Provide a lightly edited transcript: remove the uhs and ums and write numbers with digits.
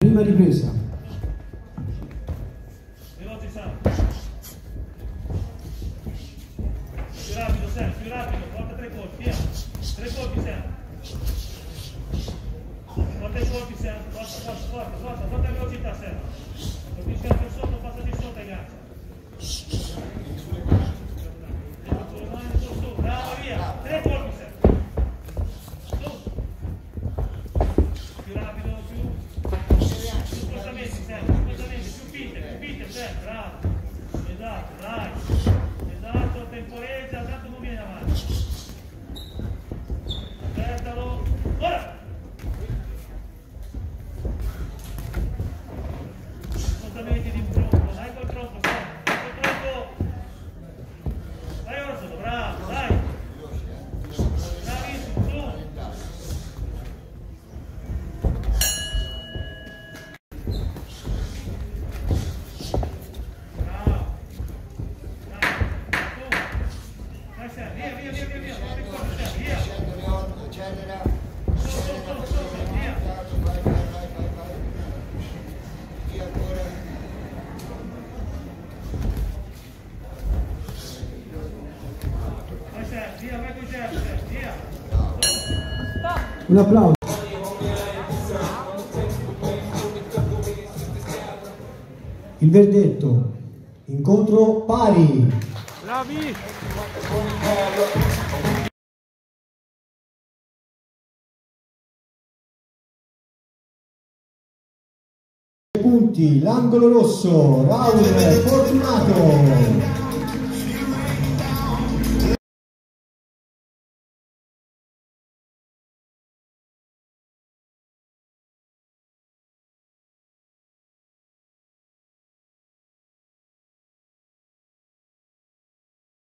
Prima ripresa. Veloce Sam. Più rapido Sam, più rapido, porta 3 colpi, via. 3 colpi Sam. Porta i colpi Sam, porta a velocità Sam. Colpisci anche sotto, passa di sotto e gancio. Bravo, via. 3 colpi Sam. Su. Più rapido, più spostamenti Sam, più finte Sam, bravo. Esatto, dai. Esatto, temporeggia, tanto non viene avanti. Apertalo. Ora! Spostamenti di tronco, dai col tronco Sam, col tronco. Vai Orso, bravo, dai. Bravissimo, su. Bravo. Dai, su. Vai Sam, via, via, via, via, via. Non ti corri Sam, via. Su, via. Vai Sam, via, vai con Jeff, Sam, via. Un applauso. Il verdetto. Incontro pari. Bravi! Punti, l'angolo rosso, Raul Fortunato.